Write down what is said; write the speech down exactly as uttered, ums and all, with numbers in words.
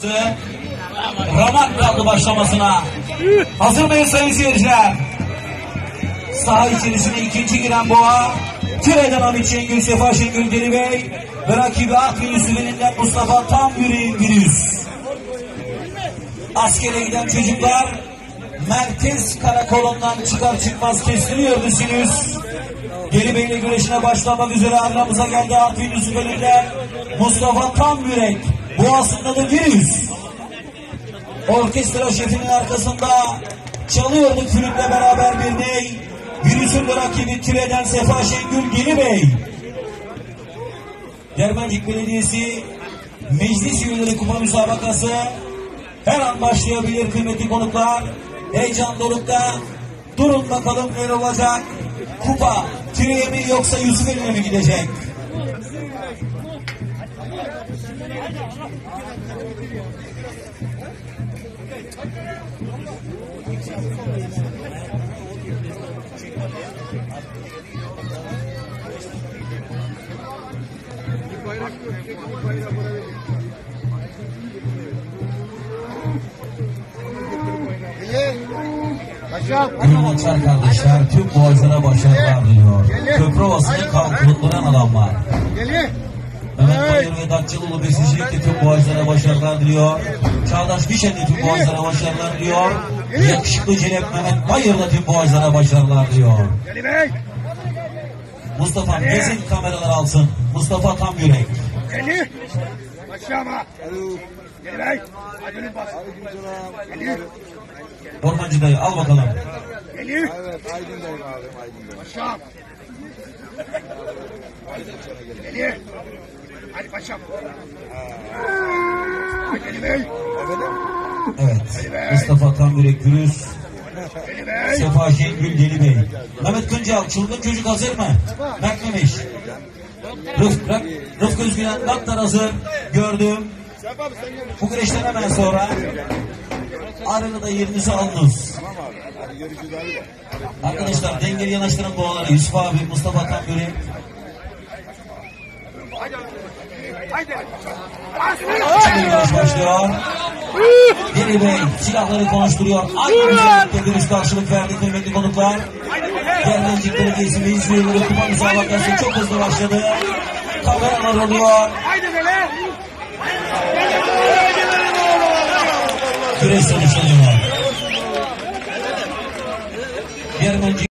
Ramak kaldı başlamasına. Hazır mıyız sayın seyirciler? Saha içerisine ikinci giren Boğa, Küre'den Hamit Şengül, Sefa Şengül Deli Bey ve rakibi Akbil Üstüveli'nden Mustafa Tam Yüreğin Virüs. Askere giden çocuklar merkez karakolundan çıkar çıkmaz kesiliyordu sinüs. Deli Bey'le güreşine başlamak üzere aramıza geldi Akbil Üstüveli'nden Mustafa Tam Yürek. Boğazında da Virüs. Orkestra şefinin arkasında çalıyordu flütle beraber bir ney. Virüs'ün de rakibi Tire'den Sefa Şengül Deli Bey. Dermancık Belediyesi Meclis Üyeleri Kupa Müsabakası her an başlayabilir kıymetli konuklar. Heyecan dorukta. Durun bakalım ne olacak. Kupa Tire'ye mi yoksa Yusufeli'ne mi gidecek? Kırmızılar kardeşler tüm boğazlara başarılar diliyor. Köprüovası'nı kalkındıran adamlar. Mehmet Bayır ve Datçalıoğlu Besicilik'te tüm boğazlara başarılar diliyor. Çağdaş Bişen'de tüm boğazlara başarılar diliyor. Yakışıklı Celep Mehmet Bayır da tüm boğazlara başarılar diliyor. Mustafa gezin kameralar alsın. Mustafa Tam Yürek. Ormancı dayı al bakalım. Evet, Aydın dayım abi, Aydın dayım. Paşam. Geliyor. Hadi paşam. Geli Bey. Evet. Mustafa Tam Yürek Virüs. Sefa Şengül Deli Bey. Mehmet Kıncal çılgın çocuk hazır mı? Beklemiş. Rıf, Rıf, Rıfkı Üzgülen Daktar hazır. Gördüm. Bu güreşten hemen sonra arada da yerinizi alınız. Arkadaşlar dengeli yanaştırın boğaları. Yusuf abi, Mustafa Tam Yürek. Şimdi güreş başlıyor. Deli Bey silahları konuşturuyor. Aynı güzellikte görüş karşılık verdi kıymetli konuklar. Dermancık Belediyesi Meclis Üyeleri Kupa Müsabakası çok hızlı başladı. Kameralar oluyor. Güreş sonuçlanıyor. Dermancık